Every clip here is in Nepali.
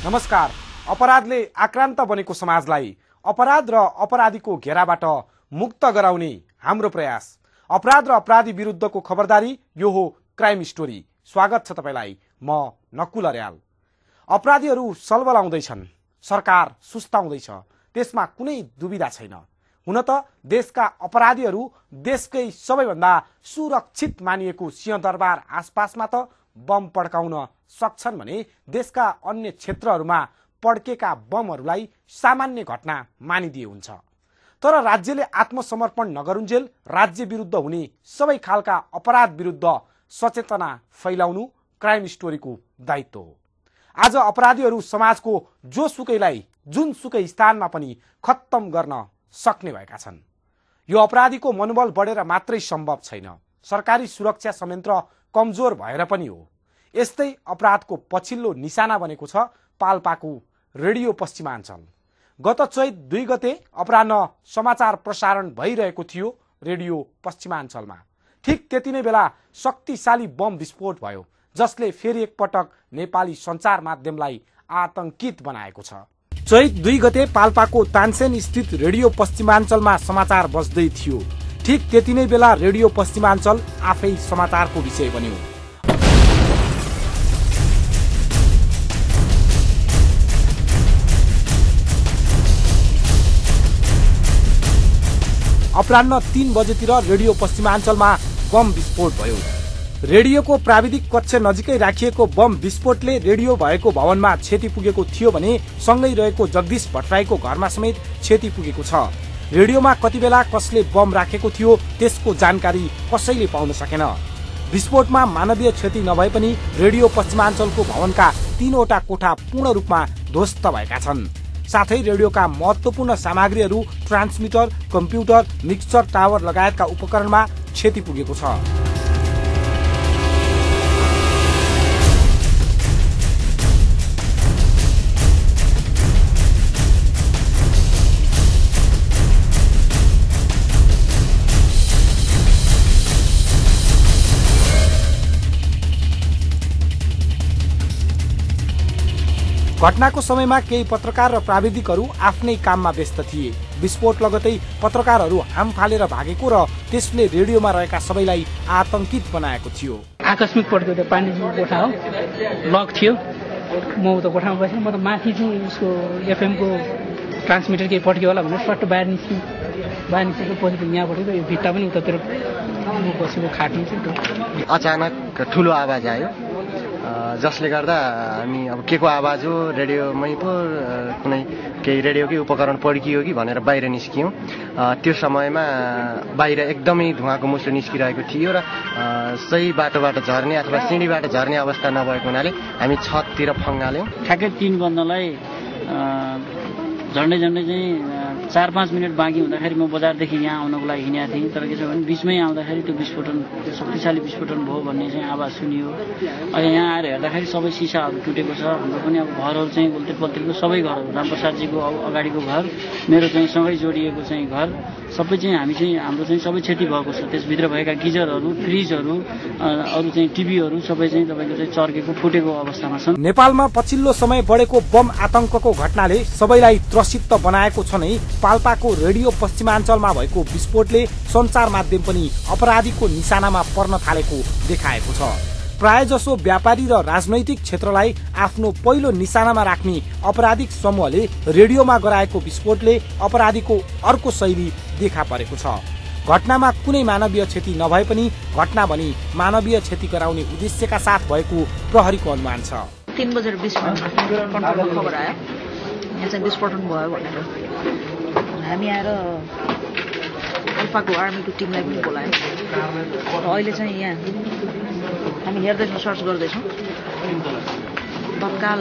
नमस्कार। अपराधले आक्रान्त बनेको समाजलाई अपराध र अपराधीको घेराबाट मुक्त गराउने हाम्रो प्रयास। अपराध र अपराधी विरुद्धको खबरदारी, यो हो क्राइम स्टोरी। स्वागत छ तपाईलाई, म नकुल अर्याल। अपराधीहरू सलबलाउँदैछन्, सरकार सुस्ताउँदैछ, त्यसमा कुनै दुविधा छैन। हुन त देशका अपराधीहरू देशकै सबैभन्दा सुरक्षित मानिएको सिंहदरबार आसपासमा त बम पड्काउन सक्छन् भने देशका अन्य क्षेत्रहरूमा पड्केका बमहरूलाई सामान्य घटना मानिदिए हुन्छ। तर राज्यले आत्मसमर्पण नगरुन्जेल राज्य विरुद्ध हुने सबै खालका अपराध विरुद्ध सचेतना फैलाउनु क्राइम स्टोरीको दायित्व हो। आज अपराधीहरू समाजको जोसुकैलाई जुनसुकै स्थानमा पनि खत्तम गर्न सक्ने भएका छन्। यो अपराधीको मनोबल बढेर मात्रै सम्भव छैन, सरकारी सुरक्षा संयन्त्र कमजोर भएर पनि हो। यस्तै अपराधको पछिल्लो निशाना बनेको छ पाल्पाको रेडियो पश्चिमाञ्चल। गत चैत 2 गते अपराह्न समाचार प्रसारण भइरहेको थियो रेडियो पश्चिमाञ्चलमा। ठिक त्यति नै बेला शक्तिशाली बम विस्फोट भयो, जसले फेरि एकपटक नेपाली सञ्चार माध्यमलाई आतंकित बनाएको छ। चैत 2 गते पाल्पाको तानसेन स्थित रेडियो पश्चिमाञ्चलमा समाचार बज्दै थियो। ठिक त्यति नै बेला रेडियो पश्चिमाञ्चल आफै समाचारको विषय बन्यो। अपराह्न 3 बजेतिर रेडियो पश्चिमाञ्चलमा बम विस्फोट भयो। रेडियोको प्राविधिक कक्ष नजिकै राखिएको बम विस्फोटले रेडियो भएको भवनमा क्षति पुगेको थियो भने सँगै रहेको जगदीश भट्टराईको घरमा समेत क्षति पुगेको छ। रेडियोमा कति बेला कसले बम राखेको थियो त्यसको जानकारी कसैले पाउन सकेन। विस्फोटमा मानवीय क्षति नभए पनि रेडियो पश्चिमाञ्चलको भवनका 3वटा कोठा पूर्ण रूपमा ध्वस्त भएका छन्। साथै रेडियोका महत्वपूर्ण सामग्रीहरू, ट्रान्समिटर, कम्प्युटर, मिक्सर टावर लगायतका उपकरणमा क्षति पुगेको छ। घटनाको समयमा केही पत्रकार र प्राविधिकहरू आफ्नै काममा व्यस्त थिए। विस्फोट लगतै पत्रकारहरू हाम फालेर भागेको र त्यसले रेडियोमा रहेका सबैलाई आतंकित बनाएको थियो। आकस्मिक पड्क्यो, त्यो पानीको कोठा हो, लक थियो। म उता कोठामा बसेँ, म त माथि चाहिँ उसको एफएम को ट्रान्समिटर केही पड्क्यो होला भनेर सट्ट बाहिर निस्केपछि त यहाँ पड्क्यो, यो भित्ता पनि उतातिर बसेको खाटी चाहिँ अचानक ठुलो आवाज आयो, जसले गर्दा हामी अब के को आवाज हो, रेडियोमै पो कुनै केही रेडियोकै उपकरण पड्कियो कि भनेर बाहिर निस्कियौँ। त्यो समयमा बाहिर एकदमै धुवाको मुसो निस्किरहेको थियो र सही बाटोबाट झर्ने अथवा सिँढीबाट झर्ने अवस्था नभएको हुनाले हामी छततिर फङ्गाल्यौँ। ठ्याक्कै 3 बज्नलाई झन्डै चाहिँ 4-5 मिनट बाँकी हुँदाखेरि म बजारदेखि यहाँ आउनको लागि हिँडेको थिएँ। तर के छ भने बिचमै आउँदाखेरि त्यो शक्तिशाली विस्फोटन भयो भन्ने चाहिँ आवाज सुनियो। अहिले यहाँ आएर हेर्दाखेरि सबै सिसाहरू टुटेको छ। हाम्रो पनि अब घरहरू चाहिँ उल्टेर पल्टेको सबै घरहरू, रामप्रसादजीको अगाडिको घर, मेरो चाहिँ सँगै जोडिएको चाहिँ घर, सबै चाहिँ हाम्रो चाहिँ सबै क्षति भएको छ। त्यसभित्र भएका गिजरहरू, फ्रिजहरू, अरू चाहिँ टिभीहरू सबै चाहिँ तपाईँको चाहिँ चर्केको फुटेको अवस्थामा छन्। नेपालमा पछिल्लो समय बढेको बम आतंकको घटनाले सबैलाई त्रसित बनाएको छ नै पाल्पाको रेडियो पश्चिमाञ्चलमा भएको विस्फोटले सञ्चार माध्यम पनि अपराधीको निशानामा पर्न थालेको देखाएको छ। प्रायजसो व्यापारी र राजनैतिक क्षेत्रलाई आफ्नो पहिलो निशानामा राख्ने अपराधिक समूहले रेडियोमा गराएको विस्फोटले अपराधीको अर्को शैली देखा परेको छ। घटनामा कुनै मानवीय क्षति नभए पनि घटना भनी मानवीय क्षति गराउने उद्देश्यका साथ भएको प्रहरीको अनुमान छ। 3:20 कन्ट्रोलमा खबर आयो, यहाँ चाहिँ विस्फोटन भयो भनेर। हामी आएर अल्फाको आर्मीको टिमलाई पनि बोलायौँ र अहिले चाहिँ यहाँ हामी हेर्दैछौँ, सर्च गर्दैछौँ। तत्काल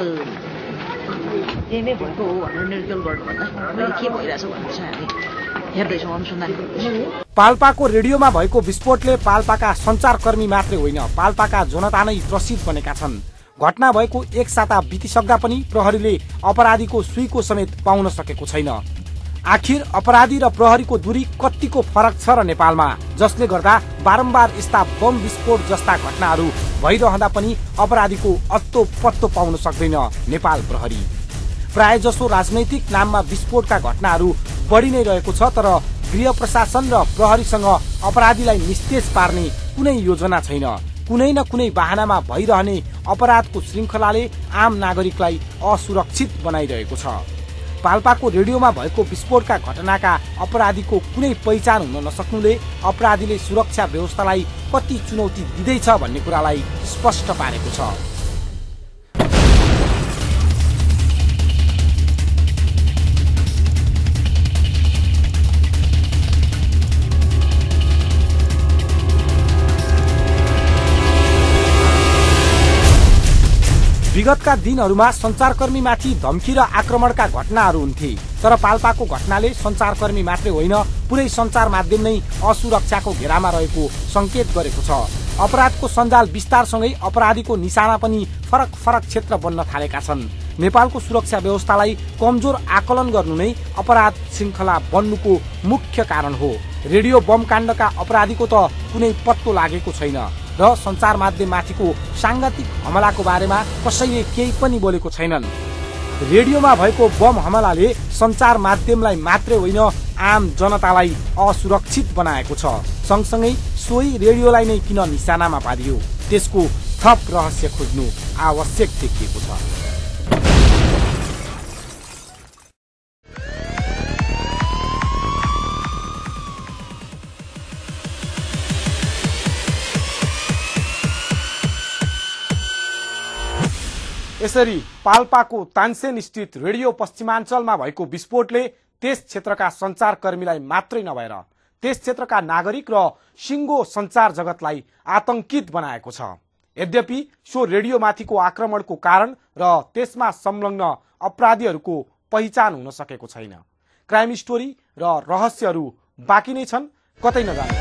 एमए भएको हो भनेर निर्देशन गर्नुभन्दा अहिले के भइरहेछ भनेर चाहिँ हामी हेर्दैछौँ, अनुसन्धान गर्दैछौँ। पाल्पाको रेडियोमा भएको विस्फोटले पाल्पाका सञ्चारकर्मी मात्रै होइन, पाल्पाका जनता नै त्रसित बनेका छन्। घटना भएको 1 साता बितिसक्दा पनि प्रहरीले अपराधीको सुईको समेत पाउन सकेको छैन। आखिर अपराधी र प्रहरीको दूरी कतिको फरक छ र नेपालमा, जसले गर्दा बारम्बार यस्ता बम विस्फोट जस्ता घटनाहरू भइरहँदा पनि अपराधीको अत्तो पत्तो पाउन सक्दैन नेपाल प्रहरी। प्राय जसो राजनैतिक नाममा विस्फोटका घटनाहरू बढी नै रहेको छ, तर गृह प्रशासन र प्रहरीसँग अपराधीलाई निस्तेज पार्ने कुनै योजना छैन। कुनै न कुनै बहानामा भइरहने अपराधको श्रृङ्खलाले आम नागरिकलाई असुरक्षित बनाइरहेको छ। पाल्पाको रेडियोमा भएको विस्फोटका घटनाका अपराधीको कुनै पहिचान हुन नसक्नुले अपराधीले सुरक्षा व्यवस्थालाई कति चुनौती दिँदैछ भन्ने कुरालाई स्पष्ट पारेको छ। विगतका दिनहरूमा संचारकर्मीमाथि धम्की र आक्रमणका घटनाहरू हुन्थे, तर पाल्पाको घटनाले संचारकर्मी मात्रै होइन पुरै संचार माध्यम नै असुरक्षाको घेरामा रहेको संकेत गरेको छ। अपराधको सञ्जाल विस्तारसँगै अपराधीको निशाना पनि फरक फरक क्षेत्र बन्न थालेका छन्। नेपालको सुरक्षा व्यवस्थालाई कमजोर आकलन गर्नु नै अपराध श्रृङ्खला बन्नुको मुख्य कारण हो। रेडियो बम काण्डका अपराधीको त कुनै पत्तो लागेको छैन र संचार माध्यममाथिको सांगठिक हमलाको बारेमा कसैले केही पनि बोलेको छैनन्। रेडियोमा भएको बम हमलाले संचार माध्यमलाई मात्रै होइन आम जनतालाई असुरक्षित बनाएको छ। सँगसँगै सोही रेडियोलाई नै किन निशानामा पारियो, त्यसको थप रहस्य खोज्नु आवश्यक देखिएको छ। यसरी पाल्पाको तानसेन स्थित रेडियो पश्चिमाञ्चलमा भएको विस्फोटले त्यस क्षेत्रका संचारकर्मीलाई मात्रै नभएर त्यस क्षेत्रका नागरिक र सिङ्गो संचार जगतलाई आतंकित बनाएको छ। यद्यपि सो रेडियोमाथिको आक्रमणको कारण र त्यसमा संलग्न अपराधीहरूको पहिचान हुन सकेको छैन। क्राइम स्टोरी र रहस्यहरू बाँकी नै छन्, कतै नजानु।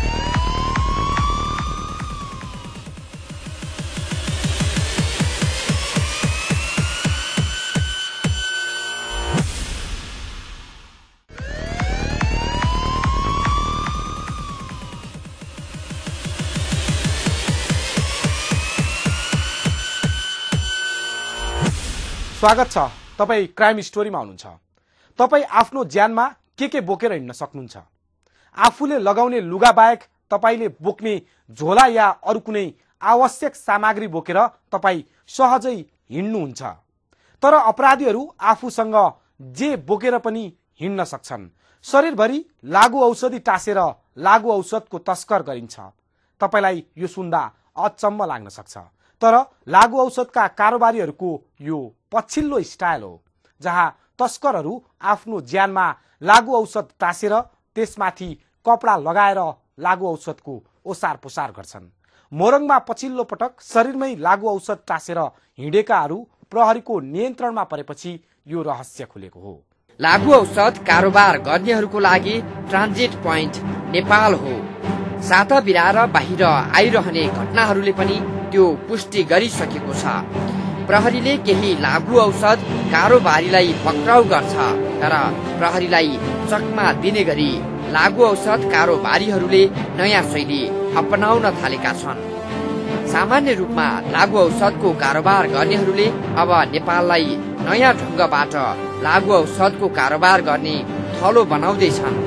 स्वागत छ, तपाईँ क्राइम स्टोरीमा हुनुहुन्छ। तपाईँ आफ्नो ज्यानमा के बोकेर हिँड्न सक्नुहुन्छ? आफूले लगाउने लुगा बाहेक तपाईले बोक्ने झोला या अरू कुनै आवश्यक सामग्री बोकेर तपाईँ सहजै हिँड्नुहुन्छ। तर अपराधीहरू आफूसँग जे बोकेर पनि हिँड्न सक्छन्। शरीरभरि लागु औषधि टाँसेर लागु औषधको तस्कर गरिन्छ। तपाईलाई यो सुन्दा अचम्म लाग्न सक्छ, तर लागु औषधका कारोबारीहरूको यो पछिल्लो स्टाइल हो, जहाँ तस्करहरू आफ्नो ज्यानमा लागु औषध टाँसेर त्यसमाथि कपडा लगाएर लागु औषधको ओसार पोसार गर्छन्। मोरङमा पछिल्लो पटक शरीरमै लागु औषध टाँसेर हिँडेकाहरू प्रहरीको नियन्त्रणमा परेपछि यो रहस्य खुलेको हो। लागु औषध कारोबार गर्नेहरूको लागि ट्रान्जिट पोइन्ट नेपाल हो। साता बिराएर बाहिर आइरहने घटनाहरूले पनि त्यो पुष्टि गरिसकेको छ। प्रहरीले केही लागु औषध कारोबारीलाई पक्राउ गर्छ, तर प्रहरीलाई चकमा दिने गरी लागु औषध कारोबारीहरूले नयाँ शैली अपनाउन थालेका छन्। सामान्य रूपमा लागु औषधको कारोबार गर्नेहरूले अब नेपाललाई नयाँ ढंगबाट लागु औषधको कारोबार गर्ने थलो बनाउँदैछन्।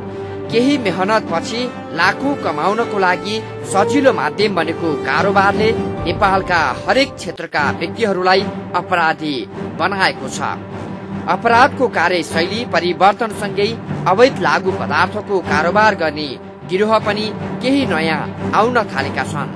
केही मेहनत पछि लाखौं कमाउनको लागि सजिलो माध्यम बनेको कारोबारले नेपालका हरेक क्षेत्रका व्यक्तिहरूलाई अपराधी बनाएको छ। अपराधको कार्यशैली परिवर्तनसँगै अवैध लागु पदार्थको कारोबार गर्ने गिरोह पनि केही नयाँ आउन थालेका छन्।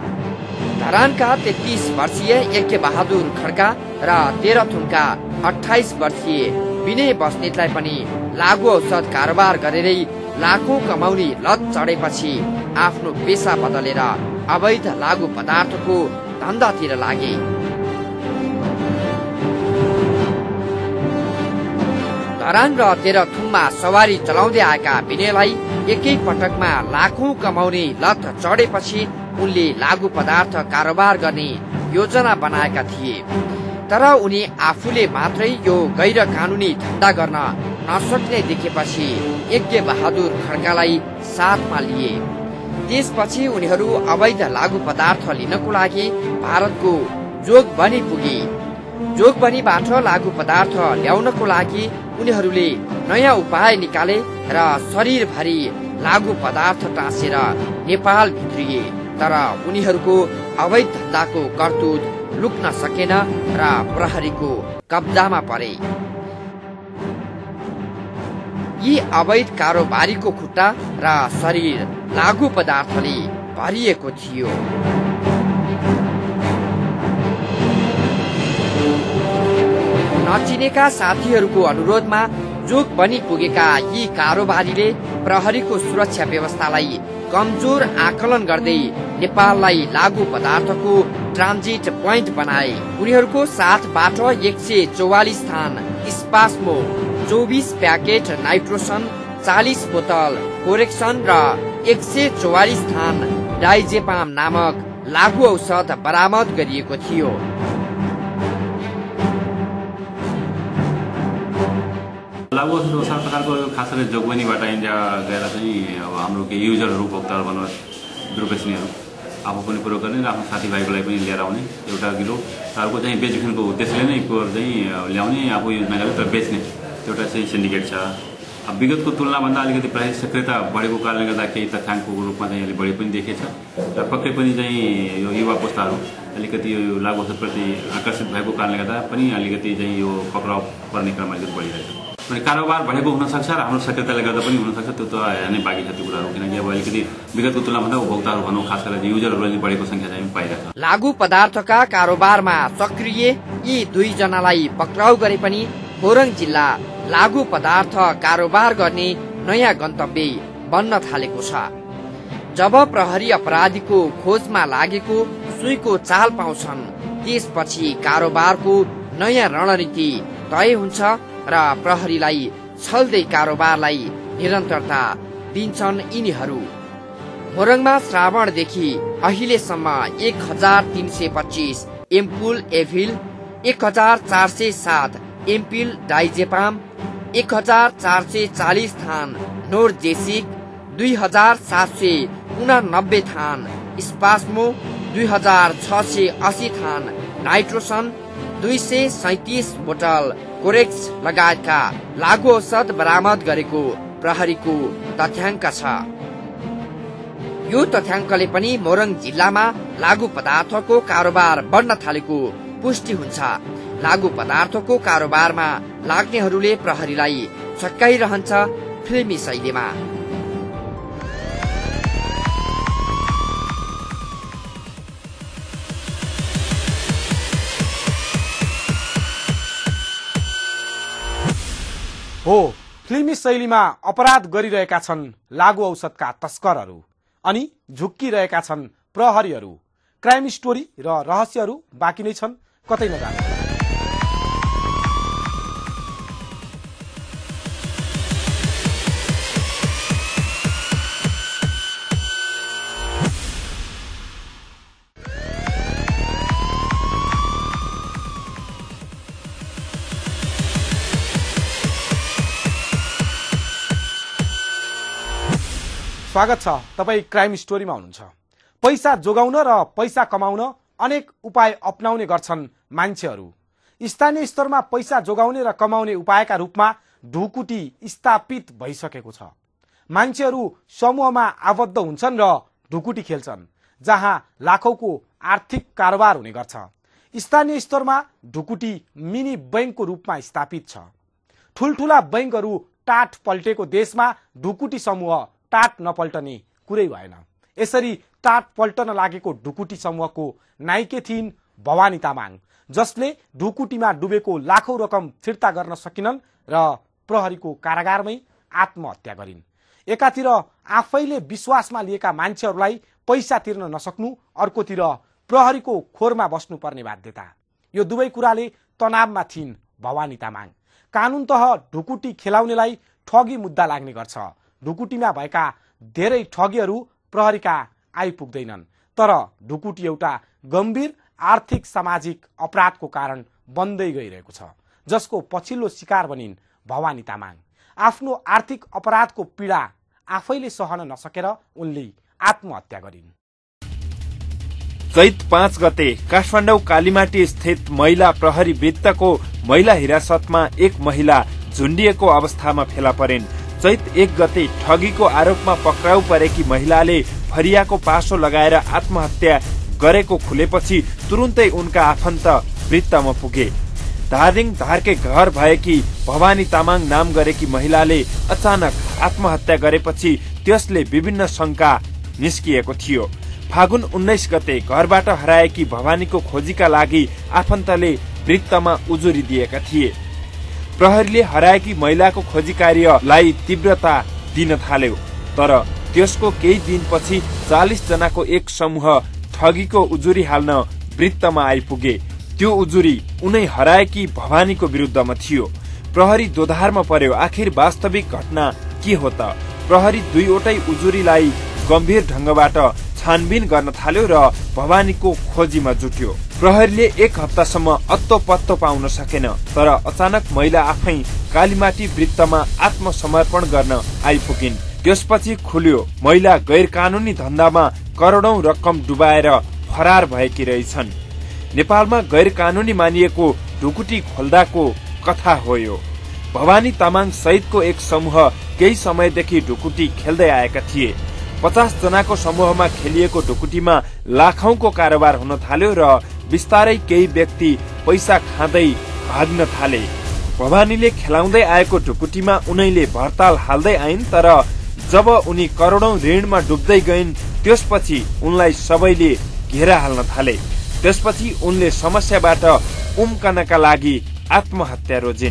धरानका 33 वर्षीय एके बहादुर खड्का र तेह्रथुमका 28 वर्षीय विनय बस्नेतलाई पनि लागु औषध कारोबार गरेरै लाखौं कमाउने लत चढेपछि आफ्नो पेसा बदलेर अवैध लागु पदार्थको धन्दातिर लागे। धरान र तेह्रथुममा सवारी चलाउँदै आएका विनयलाई एकै पटकमा लाखौं कमाउने लत चढेपछि उनले लागु पदार्थ कारोबार गर्ने योजना बनाएका थिए। तर उनी आफूले मात्रै यो गैर कानूनी धन्दा गर्न नसक्ने देखेपछि यज्ञ बहादुर खड्कालाई साथमा लिए। त्यसपछि उनीहरू अवैध लागू पदार्थ लिनको लागि भारतको जोगबनी पुगे। जोगबनीबाट लागू पदार्थ ल्याउनको लागि उनीहरूले नयाँ उपाय निकाले र शरीरभरि लागू पदार्थ टाँसेर नेपाल भित्रिए। तर उनीहरूको अवैध धन्दाको करतुत लुक्न सकेन र प्रहरीको कब्जामा परे। यी अवैध कारोबारीको खुट्टा र शरीर लागू पदार्थले भरिएको थियो। नचिनेका साथीहरूको अनुरोधमा जोगबनी पुगेका यी कारोबारीले प्रहरीको सुरक्षा व्यवस्थालाई कमजोर आकलन गर्दै नेपाललाई लागू पदार्थको ट्रान्जिट पोइन्ट बनाए। उनीहरूको साथबाट 144 थान स्पास्मो, 24 प्याकेट नाइट्रोसन, 40 बोतल कोरेक्सन र 144 थान डाइजेपाम नामक लागू औषध बरामद गरिएको थियो। लागू औषध असार प्रकारको खास गरी जोगबनीबाट इन्डिया गएर चाहिँ अब हाम्रो केही युजरहरू भोक्ताहरू भनौँ दुर्व्यसनीहरू आफू पनि प्रयोग गर्ने र आफ्नो साथीभाइकोलाई पनि लिएर आउने एउटा किलो अर्को चाहिँ बेचबिखनको उद्देश्यले नै चाहिँ ल्याउने आफू युज नगरेर तर बेच्ने एउटा चाहिँ सिन्डिकेट छ। अब विगतको तुलनाभन्दा अलिकति प्रायः सक्रियता बढेको कारणले गर्दा केही तथ्याङ्कको रूपमा चाहिँ अहिले बढी पनि देखिएछ र पक्कै पनि चाहिँ यो युवा पुस्ताहरू अलिकति यो लागू औषधप्रति आकर्षित भएको कारणले गर्दा पनि अलिकति चाहिँ यो पक्राउ पर्ने क्रम अलिकति बढिरहेछ। अनि कारोबार बढेको हुनसक्छ र हाम्रो सक्रियताले गर्दा पनि हुनसक्छ, त्यो त हेर्नै बाँकी छ त्यो कुराहरू, किनकि अब अलिकति विगतको तुलनाभन्दा उपभोक्ताहरू भनौँ खास गरेर युजरहरू बढेको संख्या चाहिँ पाइरहेको छ। लागू पदार्थका कारोबारमा सक्रिय यी दुईजनालाई पक्राउ गरे पनि मोरङ जिल्ला लागू पदार्थ कारोबार गर्ने नयाँ गन्तव्य बन्न थालेको छ। जब प्रहरी अपराधीको खोजमा लागेको सुईको चाल पाउँछन् त्यसपछि कारोबारको नयाँ रणनीति तय हुन्छ र प्रहरीलाई छल्दै कारोबारलाई निरन्तरता दिन्छन् यिनीहरू। मोरङमा श्रावणदेखि अहिलेसम्म 1325 एम्पुल एभिल, 1407 एम्पिल डाइजेपाम, 1440 थान नोरजेसिक, 2789 थान स्पास्मो, 2680 थान नाइट्रोसन, 237 बोतल कोरेक्स लगायतका लागू औषध बरामद गरेको प्रहरीको तथ्याङ्क छ। यो तथ्याङ्कले पनि मोरङ जिल्लामा लागू पदार्थको कारोबार बढ्न थालेको पुष्टि हुन्छ। लागू पदार्थको कारोबारमा लाग्नेहरूले प्रहरीलाई छक्काइरहन्छ फिल्मी शैलीमा। हो, फिल्मी शैलीमा अपराध गरिरहेका छन् लागू औषधका तस्करहरू अनि झुक्किरहेका छन् प्रहरीहरू। क्राइम स्टोरी र रहस्यहरू बाँकी नै छन्, कतै नजानु। स्वागत छ, तपाईँ क्राइम स्टोरीमा हुनुहुन्छ। पैसा जोगाउन र पैसा कमाउन अनेक उपाय अपनाउने गर्छन् मान्छेहरू। स्थानीय स्तरमा पैसा जोगाउने र कमाउने उपायका रूपमा ढुकुटी स्थापित भइसकेको छ। मान्छेहरू समूहमा आबद्ध हुन्छन् र ढुकुटी खेल्छन्, जहाँ लाखौंको आर्थिक कारोबार हुने गर्छ। स्थानीय स्तरमा ढुकुटी मिनी बैंकको रूपमा स्थापित छ। ठूलठूला बैंकहरू टाट पल्टेको देशमा ढुकुटी समूह टाट नपल्टने कुरै भएन। यसरी टाट पल्टन लागेको ढुकुटी समूहको नाइके थिइन् भवानी तामाङ, जसले ढुकुटीमा डुबेको लाखौं रकम फिर्ता गर्न सकिनन् र प्रहरीको कारागारमै आत्महत्या गरिन्। एकातिर आफैले विश्वासमा लिएका मान्छेहरूलाई पैसा तिर्न नसक्नु, अर्कोतिर प्रहरीको खोरमा बस्नुपर्ने बाध्यता। यो दुवै कुराले तनावमा थिइन् भवानी तामाङ। कानूनतः ढुकुटी खेलाउनेलाई ठगी मुद्दा लाग्ने गर्छ। ढुकुटीमा भएका धेरै ठगीहरू प्रहरीका आइपुग्दैनन्, तर ढुकुटी एउटा गम्भीर आर्थिक सामाजिक अपराधको कारण बन्दै गइरहेको छ, जसको पछिल्लो शिकार बनिन् भवानी तामाङ। आफ्नो आर्थिक अपराधको पीडा आफैले सहन नसकेर उनले आत्महत्या गरिन्। चैत 5 गते काठमाडौँ कालीमाटी स्थित महिला प्रहरी वृत्तको महिला हिरासतमा एक महिला झुन्डिएको अवस्थामा फेला परिन्। चैत 1 गते ठगीको आरोपमा पक्राउ परेकी महिलाले फरियाको पासो लगाएर आत्महत्या गरेको खुलेपछि तुरुन्तै उनका आफन्त वृत्तमा पुगे। धादिङ धारकै घर भएकी भवानी तामाङ नाम गरेकी महिलाले अचानक आत्महत्या गरेपछि त्यसले विभिन्न शंका निस्किएको थियो। फागुन 19 गते घरबाट हराएकी भवानीको खोजीका लागि आफन्तले वृत्तमा उजुरी दिएका थिए। प्रहरीले हराएकी महिलाको खोजी कार्यलाई तीव्रता दिन थाल्यो, तर त्यसको केही दिनपछि 40 जनाको एक समूह ठगीको उजुरी हाल्न वृत्तमा आइपुगे। त्यो उजुरी उनै हराएकी भवानीको विरुद्धमा थियो। प्रहरी दोधारमा पर्यो। आखिर वास्तविक घटना के हो त? प्रहरी दुईवटै उजुरीलाई गम्भीर ढंगबाट छानबिन गर्न थाल्यो र भवानीको खोजीमा जुट्यो। प्रहरीले 1 हप्तासम्म अत्तो पत्तो पाउन सकेन, तर अचानक महिला आफै कालीमाटी वृत्तमा आत्मसमर्पण गर्न आइपुगिन्। त्यसपछि खुल्यो महिला गैर कानूनी धन्दामा करोडौं रकम डुबाएर फरार भएकी रहेछन्। नेपालमा गैर कानूनी मानिएको ढुकुटी खोल्दाको कथा हो यो। भवानी तामाङ सहितको एक समूह केही समयदेखि ढुकुटी खेल्दै आएका थिए। 50 जनाको समूहमा खेलिएको ढुकुटीमा लाखौंको कारोबार हुन थाल्यो र बिस्तारै केही व्यक्ति पैसा खाँदै भाग्न थाले। भवानीले खेलाउँदै आएको ढुकुटीमा उनैले भर्ताल हाल्दै आइन्, तर जब उनी करोडौं ऋणमा डुब्दै गइन् त्यसपछि उनलाई सबैले घेरा हाल्न थाले। त्यसपछि उनले समस्याबाट उम्कनका लागि आत्महत्या रोजिन्।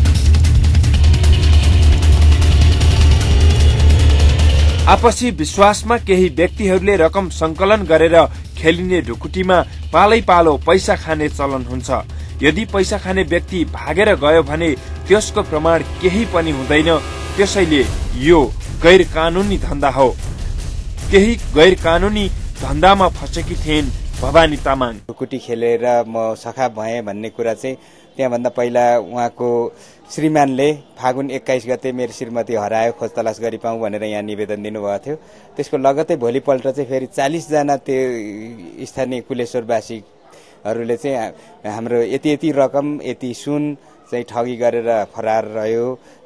आपसी विश्वासमा केही व्यक्तिहरूले रकम संकलन गरेर खेलिने ढुकुटीमा पालै पालो पैसा खाने चलन हुन्छ। यदि पैसा खाने व्यक्ति भागेर गयो भने त्यसको प्रमाण केही पनि हुँदैन। त्यसैले यो गैर कानूनी धन्दा हो। केही गैर कानूनी धन्दामा फसेकी थिइन् भवानी तामाङ। ढुकुटी खेलेर म सखा भएँ भन्ने कुरा चाहिँ त्यहाँभन्दा पहिला उहाँको श्रीमानले फागुन 21 गते मेरो श्रीमती हरायो, खोज तलास गरी पाऊँ भनेर यहाँ निवेदन दिनुभएको थियो। त्यसको लगत्तै भोलिपल्ट चाहिँ फेरि 40 जना त्यो स्थानीय कुलेश्वरवासीहरूले चाहिँ हाम्रो यति रकम यति सुन चाहिँ ठगी गरेर फरार रह्यो,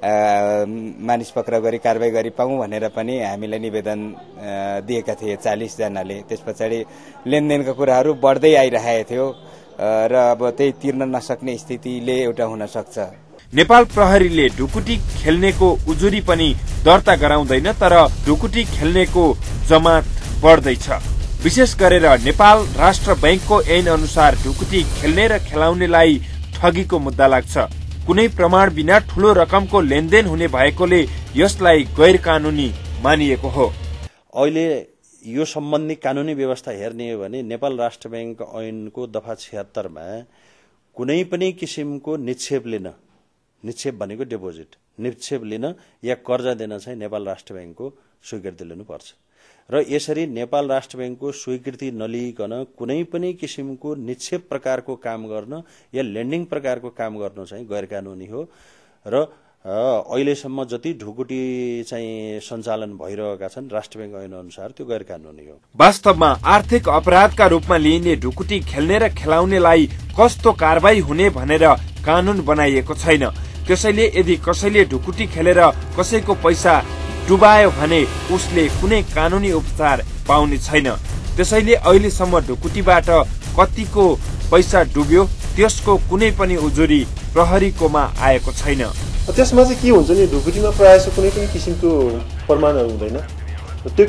मानिस पक्राउ गरी कारबाही गरी पाऊँ भनेर पनि हामीलाई निवेदन दिएका थिए 40 जनाले। त्यस पछाडि लेनदेनका कुराहरू बढ्दै आइरहेको थियो र अब त्यही तिर्न नसक्ने स्थितिले एउटा हुन सक्छ। नेपाल प्रहरीले ढुकुटी खेल्नेको उजुरी पनि दर्ता गराउँदैन, तर ढुकुटी खेल्नेको जमात बढ्दैछ। विशेष गरेर नेपाल राष्ट्र बैंकको ऐन अनुसार ढुकुटी खेल्ने र खेलाउनेलाई ठगीको मुद्दा लाग्छ। कुनै प्रमाण बिना ठूलो रकमको लेनदेन हुने भएकोले यसलाई गैर कानूनी मानिएको हो। अहिले यो सम्बन्धी कानूनी व्यवस्था हेर्ने हो भने नेपाल राष्ट्र बैंक ऐनको दफा 76 मा कुनै पनि किसिमको निक्षेप लिन, निक्षेप भनेको डिपोजिट, निक्षेप लिन या कर्जा दिन चाहिँ नेपाल राष्ट्र बैंकको स्वीकृति लिनुपर्छ र यसरी नेपाल राष्ट्र बैंकको स्वीकृति नलिइकन कुनै पनि किसिमको निक्षेप प्रकारको काम गर्न या लेन्डिङ प्रकारको काम गर्न चाहिँ गैर कानूनी हो र अहिलेसम्म जति ढुकुटी चाहिँ सञ्चालन भइरहेका छन् राष्ट्र बैंक ऐन अनुसार त्यो गैर कानूनी हो। वास्तवमा आर्थिक अपराधका रूपमा लिइने ढुकुटी खेल्ने र खेलाउनेलाई कस्तो कारबाही हुने भनेर कानून बनाइएको छैन। त्यसैले यदि कसैले ढुकुटी खेलेर कसैको पैसा डुबायो भने उसले कुनै कानूनी उपचार पाउने छैन। त्यसैले अहिलेसम्म ढुकुटीबाट कतिको पैसा डुब्यो त्यसको कुनै पनि उजुरी प्रहरीकोमा आएको छैन। त्यसमा चाहिँ के हुन्छ नि, ढुकुटीमा प्रायः जसो कुनै पनि किसिमको प्रमाणहरू हुँदैन। त्यो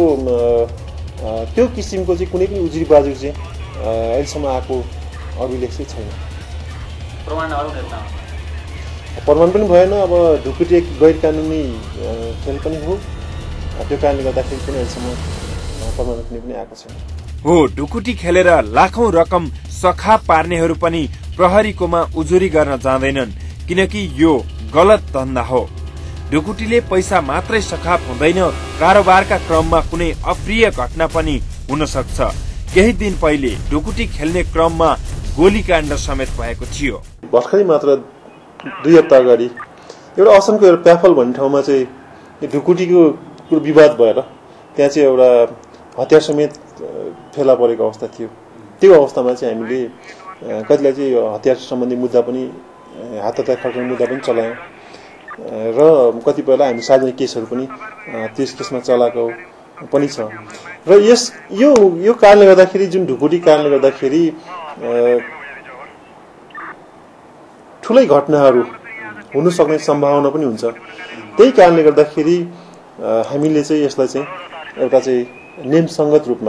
किसिमको चाहिँ कुनै पनि उजुरी बाजु चाहिँ अहिलेसम्म आएको अभिलेख चाहिँ छैन। प्रमाण पनि भएन। अब ढुकुटी एक गैर कानूनी खेल पनि हो, त्यो कारणले गर्दाखेरि पनि अहिलेसम्म प्रमाण पनि आएको छैन। हो, ढुकुटी खेलेर लाखौं रकम सखा पार्नेहरू पनि प्रहरीकोमा उजुरी गर्न जाँदैनन्, किनकि यो गलत धन्दा हो। ढुकुटीले पैसा मात्रै सखाप हुँदैन, कारोबारका क्रममा कुनै अप्रिय घटना पनि हुन सक्छ। केही दिन पहिले ढुकुटी खेल्ने क्रममा गोलीकाण्ड समेत भएको थियो। भर्खरै मात्र 2 हप्ता अगाडि एउटा असमको एउटा प्याफल भन्ने ठाउँमा चाहिँ ढुकुटीको विवाद भएर त्यहाँ चाहिँ एउटा हतियार समेत फेला परेको अवस्था थियो। त्यो अवस्थामा चाहिँ हामीले कतिलाई चाहिँ हतियार सम्बन्धी मुद्दा पनि हात हतियार खर्चाउने मुद्दा पनि चलायौँ र कतिपयलाई हामी सार्वजनिक केसहरू पनि त्यस केसमा चलाएको पनि छ। र यो कारणले गर्दाखेरि जुन ढुकुटी कारणले गर्दाखेरि ठुलै घटनाहरू हुन सक्ने सम्भावना पनि हुन्छ। त्यही कारणले गर्दाखेरि हामीले चाहिँ यसलाई चाहिँ एउटा चाहिँ नियमसङ्गत रूपमा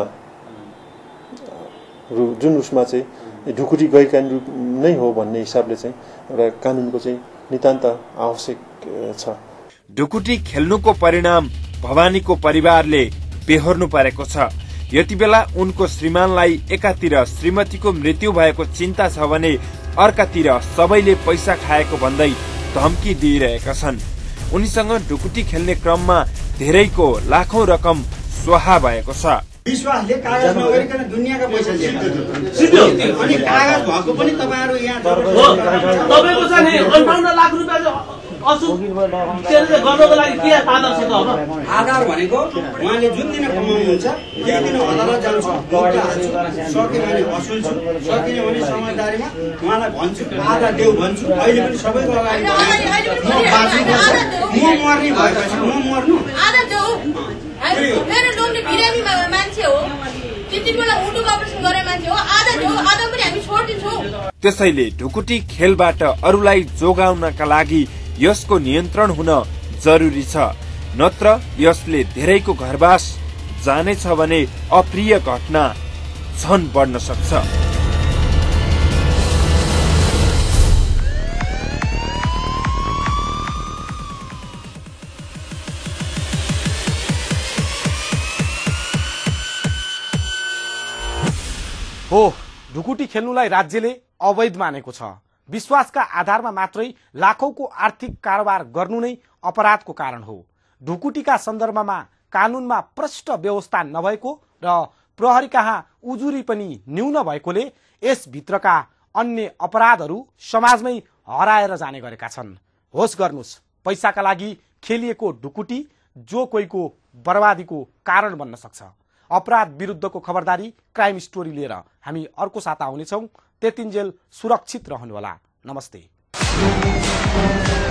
जुन उसमा चाहिँ ढुकुटी गैर कानुनी नै हो भन्ने हिसाबले चाहिँ एउटा कानुनको चाहिँ नितान्त आवश्यक छ। ढुकुटी खेल्नुको परिणाम भवानीको परिवारले बेहोर्नु परेको छ। यति बेला उनको श्रीमानलाई एकातिर श्रीमतीको मृत्यु भएको चिन्ता छ भने अर्कातिर सबैले पैसा खाएको भन्दै धम्की दिइरहेका छन्। उनीसँग ढुकुटी खेल्ने क्रममा धेरैको लाखौं रकम स्वाहा भएको छ। विश्वासले कागज नगरिकन दुनियाँका पैसा सिधो अनि कागज भएको पनि तपाईहरु यहाँ तपाईको चाहिँ 58 लाख रुपैयाँ असुल गर्नको लागि के आधार छ त? अब आधार भनेको उहाँले जुन दिन कमाउनुहुन्छ त्यही दिन अदालत जान्छ, मुद्दा हाल्छु, सके भने असुल्छु, सकिने भने समझदारीमा उहाँलाई भन्छु आधा देऊ भन्छु। अहिले पनि सबैको अगाडि म मर्ने भएपछि म मर्नु आधा देऊ। मेरो लोग्ने बिरामी मान्छे हो, त्यति बेला मुटुको अपरेसन गरे मान्छे हो, आधा देऊ, आधा पनि हामी छोड्दिन्छौँ। त्यसैले ढुकुटी खेलबाट अरूलाई जोगाउनका लागि यसको नियन्त्रण हुन जरुरी छ, नत्र यसले धेरैको घरबास जानेछ भने अप्रिय घटना झन बढ्न सक्छ। हो, ढुकुटी खेल्नुलाई राज्यले अवैध मानेको छ। विश्वासका आधारमा मात्रै लाखौंको आर्थिक कारोबार गर्नु नै अपराधको कारण हो। ढुकुटीका सन्दर्भमा कानूनमा प्रष्ट व्यवस्था नभएको र प्रहरी कहाँ उजुरी पनि न्यून भएकोले यसभित्रका अन्य अपराधहरू समाजमै हराएर जाने गरेका छन्। होस गर्नुस्, पैसाका लागि खेलिएको ढुकुटी जो कोहीको बर्बादीको कारण बन्न सक्छ। अपराध विरुद्धको खबरदारी क्राइम स्टोरी लिएर हामी अर्को साता आउनेछौं। त्यतिन्जेल सुरक्षित रहनुहोला। नमस्ते।